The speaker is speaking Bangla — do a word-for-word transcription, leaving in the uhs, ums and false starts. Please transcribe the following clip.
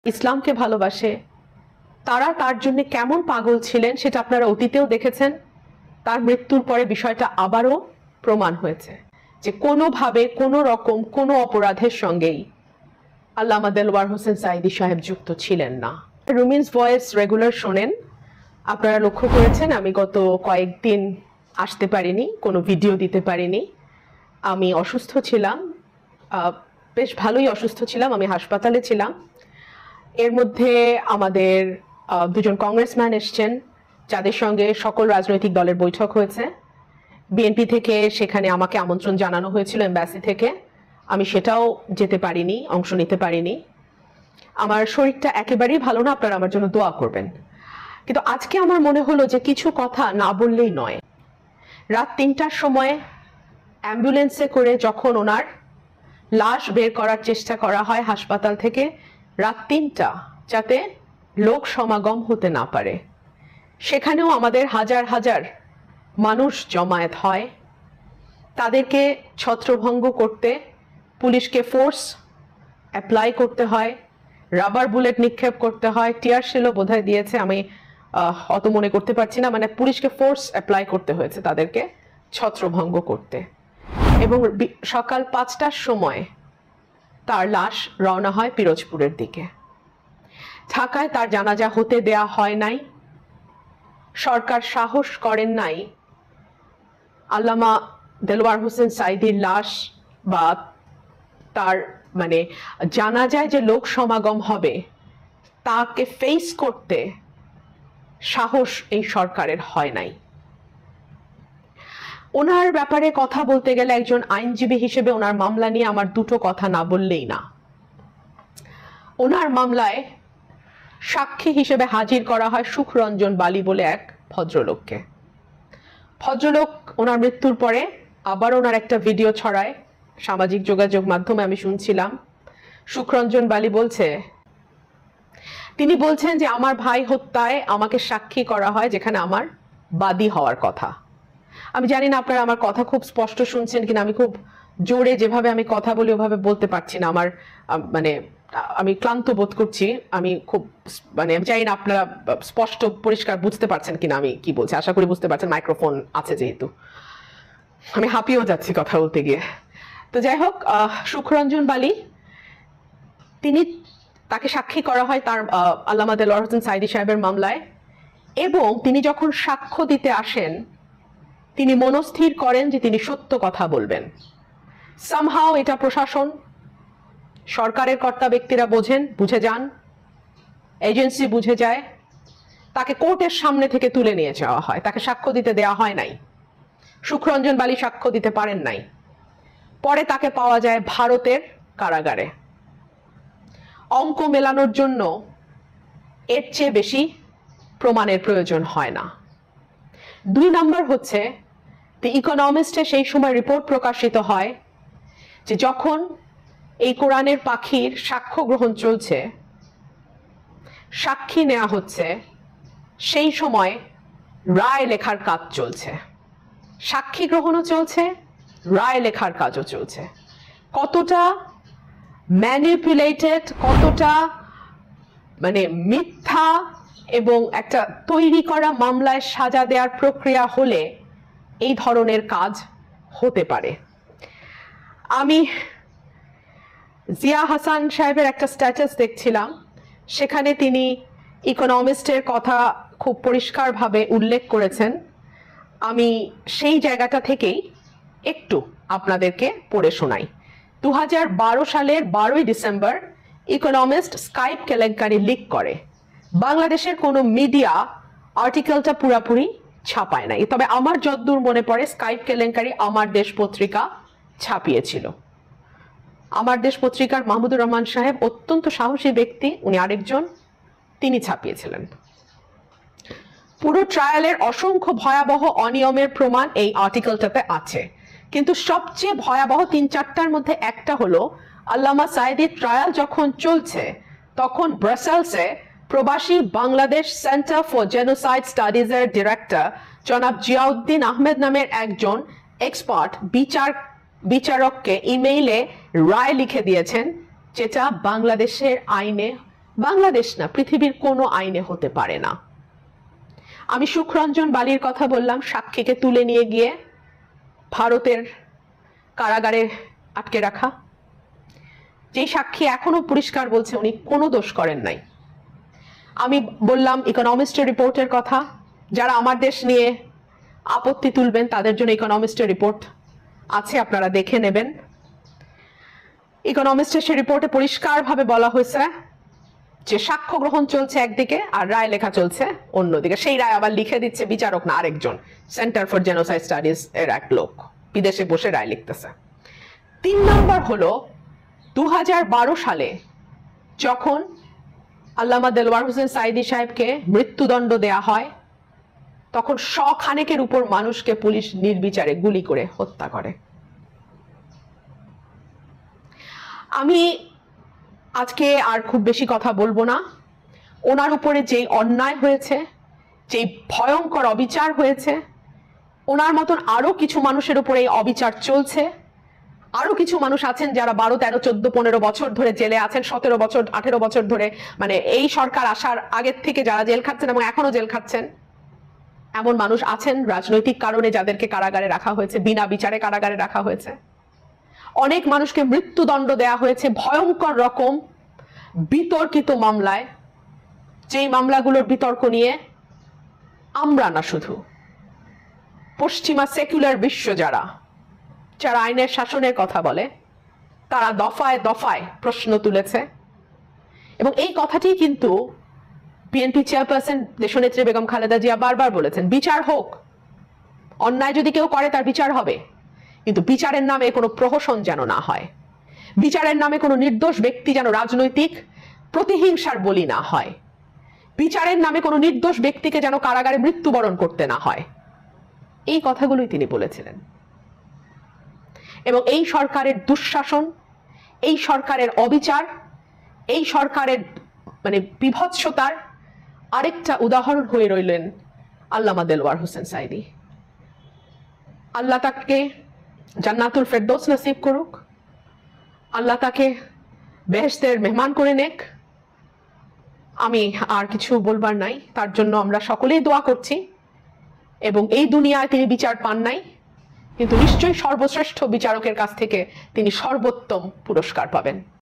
ইসলামকে ভালোবাসে, তারা তার জন্য কেমন পাগল ছিলেন সেটা আপনারা অতীতেও দেখেছেন। তার মৃত্যুর পরে বিষয়টা আবারও প্রমাণ হয়েছে যে কোনোভাবে কোনো রকম কোনো অপরাধের সঙ্গেই আল্লামা দেলওয়ার হোসেন সাঈদী সাহেব যুক্ত ছিলেন না। রুমিনস ভয়েস রেগুলার শোনেন, আপনারা লক্ষ্য করেছেন আমি গত কয়েকদিন আসতে পারিনি, কোনো ভিডিও দিতে পারিনি। আমি অসুস্থ ছিলাম, বেশ ভালোই অসুস্থ ছিলাম, আমি হাসপাতালে ছিলাম। এর মধ্যে আমাদের দুজন কংগ্রেসম্যান এসছেন, যাদের সঙ্গে সকল রাজনৈতিক দলের বৈঠক হয়েছে। বিএনপি থেকে সেখানে আমাকে আমন্ত্রণ জানানো হয়েছিল এমবাসি থেকে, আমি সেটাও যেতে পারিনি, অংশ নিতে পারিনি। আমার শরীরটা একেবারেই ভালো না, আপনারা আমার জন্য দোয়া করবেন। কিন্তু আজকে আমার মনে হলো যে কিছু কথা না বললেই নয়। রাত তিনটার সময় অ্যাম্বুলেন্সে করে যখন ওনার লাশ বের করার চেষ্টা করা হয় হাসপাতাল থেকে, রাত তিনটা যাতে লোক সমাগম হতে না পারে, সেখানেও আমাদের হাজার হাজার মানুষ জমায়েত হয়। তাদেরকে ছত্রভঙ্গ করতে পুলিশকে ফোর্স অ্যাপ্লাই করতে হয়, রাবার বুলেট নিক্ষেপ করতে হয়, টিয়ার শেলও বোধহয় দিয়েছে, আমি অত মনে করতে পারছি না। মানে পুলিশকে ফোর্স অ্যাপ্লাই করতে হয়েছে তাদেরকে ছত্রভঙ্গ করতে। এবং সকাল পাঁচটার সময় তার লাশ রওনা হয় পিরোজপুরের দিকে। ঢাকায় তার জানাজা হতে দেয়া হয় নাই। সরকার সাহস করেন নাই আল্লামা দেলওয়ার হোসেন সাঈদীর লাশ বা তার মানে জানাজায় যে লোক সমাগম হবে তাকে ফেস করতে সাহস এই সরকারের হয় নাই। ওনার ব্যাপারে কথা বলতে গেলে একজন আইনজীবী হিসেবে ওনার মামলা নিয়ে আমার দুটো কথা না বললেই না। ওনার মামলায় সাক্ষী হিসেবে হাজির করা হয় সুখরঞ্জন বালি বলে এক ভদ্রলোককে। ভদ্রলোক ওনার মৃত্যুর পরে আবার ওনার একটা ভিডিও ছড়ায় সামাজিক যোগাযোগ মাধ্যমে, আমি শুনছিলাম। সুখরঞ্জন বালি বলছে, তিনি বলছেন যে আমার ভাই হত্যায় আমাকে সাক্ষী করা হয় যেখানে আমার বাদী হওয়ার কথা। আমি জানি না আপনারা আমার কথা খুব স্পষ্ট শুনছেন কিনা, আমি খুব জোরে যেভাবে আমি কথা বলি ওভাবে বলতে পারছি না। আমার মানে আমি ক্লান্ত বোধ করছি, আমি খুব মানে আমি জানি না আপনারা স্পষ্ট পরিষ্কার বুঝতে পারছেন কিনা আমি কি বলছি। আশা করি বুঝতে পারছেন, মাইক্রোফোন আছে যেহেতু। আমি হাঁপিয়েও যাচ্ছি কথা বলতে গিয়ে। তো যাই হোক, সুখরঞ্জন বালি তিনি তাকে সাক্ষী করা হয় তার আল্লামা দেলওয়ার হোসেন সাঈদী সাহেবের মামলায়, এবং তিনি যখন সাক্ষ্য দিতে আসেন তিনি মনস্থির করেন যে তিনি সত্য কথা বলবেন। সামহাও এটা প্রশাসন, সরকারের কর্তা ব্যক্তিরা বোঝেন, বুঝে যান, এজেন্সি বুঝে যায়। তাকে কোর্টের সামনে থেকে তুলে নিয়ে যাওয়া হয়, তাকে সাক্ষ্য দিতে দেওয়া হয় নাই। সুখরঞ্জন বালি সাক্ষ্য দিতে পারেন নাই। পরে তাকে পাওয়া যায় ভারতের কারাগারে। অঙ্ক মেলানোর জন্য এর চেয়ে বেশি প্রমাণের প্রয়োজন হয় না। দুই নম্বর হচ্ছে, দি ইকোনমিস্টে সেই সময় রিপোর্ট প্রকাশিত হয় যে যখন এই কোরআনের পাখির সাক্ষ্য গ্রহণ চলছে, সাক্ষী নেওয়া হচ্ছে, সেই সময় রায় লেখার কাজ চলছে। সাক্ষী গ্রহণও চলছে, রায় লেখার কাজও চলছে। কতটা ম্যানিপুলেটেড, কতটা মানে মিথ্যা এবং একটা তৈরি করা মামলায় সাজা দেওয়ার প্রক্রিয়া হলে এই ধরনের কাজ হতে পারে। আমি জিয়া হাসান সাহেবের একটা স্ট্যাটাস দেখছিলাম, সেখানে তিনি ইকোনমিস্টের কথা খুব পরিষ্কারভাবে উল্লেখ করেছেন। আমি সেই জায়গাটা থেকেই একটু আপনাদেরকে পড়ে শোনাই। দু হাজার বারো সালের বারোই ডিসেম্বর ইকোনমিস্ট স্কাইপ কেলেঙ্কারি লিক করে। বাংলাদেশের কোনো মিডিয়া আর্টিকেলটা পুরাপুরি ছাপায় নাই, তবে আমার যতদূর মনে পড়ে স্কাইপ কেলেঙ্কারি আমার দেশ পত্রিকা ছাপিয়েছিল। আমার দেশ পত্রিকার মাহমুদুর রহমান সাহেব অত্যন্ত সাহসী ব্যক্তি, উনি আরেকজন, তিনি ছাপিয়েছিলেন। পুরো ট্রায়ালের অসংখ্য ভয়াবহ অনিয়মের প্রমাণ এই আর্টিকেলটাতে আছে, কিন্তু সবচেয়ে ভয়াবহ তিন চারটার মধ্যে একটা হলো আল্লামা সাঈদীর ট্রায়াল যখন চলছে তখন ব্রাসেলসে প্রবাসী বাংলাদেশ সেন্টার ফর জেনোসাইড স্টাডিজের ডিরেক্টর জনাব জিয়াউদ্দিন আহমেদ নামের একজন এক্সপার্ট বিচার বিচারককে ইমেইলে রায় লিখে দিয়েছেন, যেটা বাংলাদেশের আইনে বাংলাদেশ না, পৃথিবীর কোনো আইনে হতে পারে না। আমি সুখরঞ্জন বালির কথা বললাম, সাক্ষীকে তুলে নিয়ে গিয়ে ভারতের কারাগারে আটকে রাখা, যেই সাক্ষী এখনো পরিষ্কার বলছে উনি কোনো দোষ করেন নাই। আমি বললাম ইকোনমিস্টের রিপোর্টের কথা, যারা আমার দেশ নিয়ে আপত্তি তুলবেন তাদের জন্য ইকোনমিস্টের রিপোর্ট আছে, আপনারা দেখে নেবেন। ইকোনমিস্টের সে রিপোর্টে পরিষ্কারভাবে বলা হয়েছে যে সাক্ষ্য গ্রহণ চলছে একদিকে আর রায় লেখা চলছে অন্যদিকে। সেই রায় আবার লিখে দিচ্ছে বিচারক না, আরেকজন, সেন্টার ফর জেনোসাইড স্টাডিজ এর এক লোক বিদেশে বসে রায় লিখতেছে। তিন নম্বর হলো দু হাজার বারো সালে যখন আল্লামা দেলওয়ার হোসেন সাঈদী সাহেবকে মৃত্যুদণ্ড দেয়া হয়, তখন শখানেকের উপর মানুষকে পুলিশ নির্বিচারে গুলি করে হত্যা করে। আমি আজকে আর খুব বেশি কথা বলবো না। ওনার উপরে যেই অন্যায় হয়েছে, যেই ভয়ঙ্কর অবিচার হয়েছে, ওনার মতন আরো কিছু মানুষের উপরে এই অবিচার চলছে। আরো কিছু মানুষ আছেন যারা বারো তেরো চোদ্দ পনেরো বছর ধরে জেলে আছেন, সতেরো বছর আঠেরো বছর ধরে, মানে এই সরকার আসার আগের থেকে যারা জেল খাচ্ছেন এবং এখনো জেল খাচ্ছেন। এমন মানুষ আছেন রাজনৈতিক কারণে যাদেরকে কারাগারে রাখা হয়েছে, বিনা বিচারে কারাগারে রাখা হয়েছে। অনেক মানুষকে মৃত্যুদণ্ড দেয়া হয়েছে ভয়ঙ্কর রকম বিতর্কিত মামলায়, যেই মামলাগুলোর বিতর্ক নিয়ে আমরা না, শুধু পশ্চিমা সেকুলার বিশ্ব যারা যারা আইনের শাসনের কথা বলে, তারা দফায় দফায় প্রশ্ন তুলেছে। এবং এই কথাটি কিন্তু বিএনপি চেয়ারপারসন দেশনেত্রী বেগম খালেদা জিয়া বারবার বলেছেন, বিচার হোক, অন্যায় যদি কেউ করে তার বিচার হবে, কিন্তু বিচারের নামে কোনো প্রহসন যেন না হয়, বিচারের নামে কোনো নির্দোষ ব্যক্তি যেন রাজনৈতিক প্রতিহিংসার বলি না হয়, বিচারের নামে কোনো নির্দোষ ব্যক্তিকে যেন কারাগারে মৃত্যুবরণ করতে না হয়। এই কথাগুলোই তিনি বলেছিলেন। এবং এই সরকারের দুঃশাসন, এই সরকারের অবিচার, এই সরকারের মানে বিভৎসতার আরেকটা উদাহরণ হয়ে রইলেন আল্লামা দেলওয়ার হোসেন সাঈদী। আল্লাহ তাকে জান্নাতুল ফেরদৌস নসিব করুক, আল্লাহ তাকে বেহেশতের মেহমান করে নেক। আমি আর কিছু বলবার নাই, তার জন্য আমরা সকলেই দোয়া করছি। এবং এই দুনিয়ায় তিনি বিচার পান নাই, কিন্তু নিশ্চয়ই সর্বশ্রেষ্ঠ বিচারকের কাছ থেকে তিনি সর্বোত্তম পুরস্কার পাবেন।